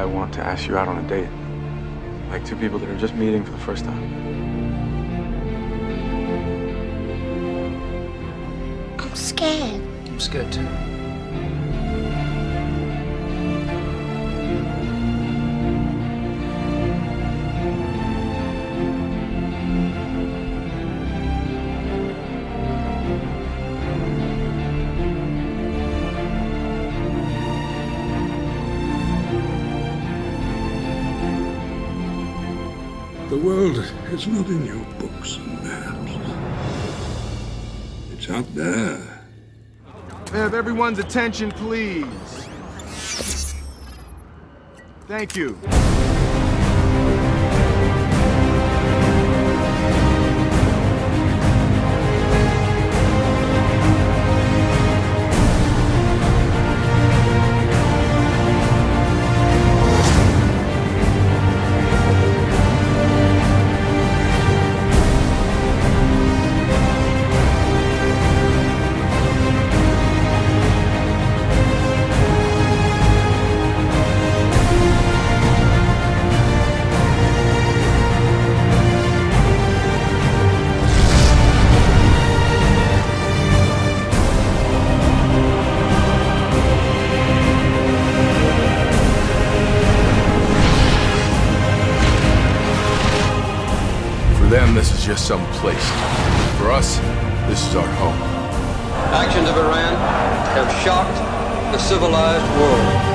I want to ask you out on a date. Like two people that are just meeting for the first time. I'm scared. I'm scared too. The world is not in your books and maps. It's out there. May I have everyone's attention, please? Thank you. For them, this is just some place. For us, this is our home. Actions of Iran have shocked the civilized world.